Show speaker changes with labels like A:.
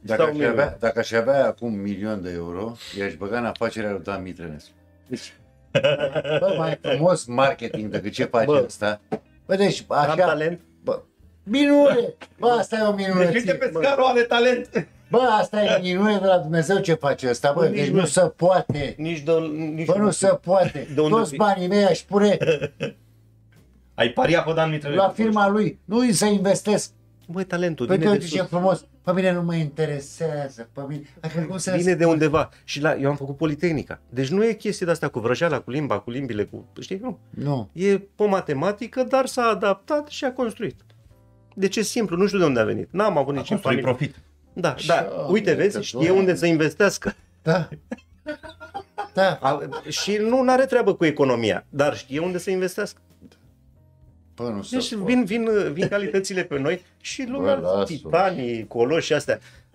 A: Dacă aș avea acum 1.000.000 de euro, i-aș băga în afacerea lui Dan Mitrenescu. Deci, bă, mai frumos marketing decât ce face ăsta. Bă, deci, așa...
B: Am talent?
A: Bă, minune! Bă, asta e o minune.
B: Deci uite pe scarul are talent.
A: Bă, asta e minune de la Dumnezeu ce face ăsta, bă, deci nu se poate. Bă, nu se poate. Toți banii mei aș pune
B: Ai pariat pe Dan Mitrenescu.
A: la firma lui, nu îi să investesc.
B: Băi, talentul
A: Păi
B: vine
A: te
B: de
A: uite ce
B: sus.
A: frumos. Pe mine nu mă interesează. Pe mine...
B: Vine de undeva. Și eu am făcut Politehnica. Deci nu e chestie de asta cu vrăjeala, cu limba, cu limbile, cu... Știi? Nu.
A: Nu.
B: E pe matematică, dar s-a adaptat și a construit. Deci e simplu, nu știu de unde a venit. N-am avut nici în familie.
C: Profit.
B: Da, uite, vezi, știe unde să investească.
A: Da. Da.
B: Și nu are treabă cu economia, dar știe unde să investească.
A: Bă, nu se
B: Deci
A: poate.
B: vin calitățile pe noi și lumea,
A: Bă, lasă-o.
B: titanii, coloși astea.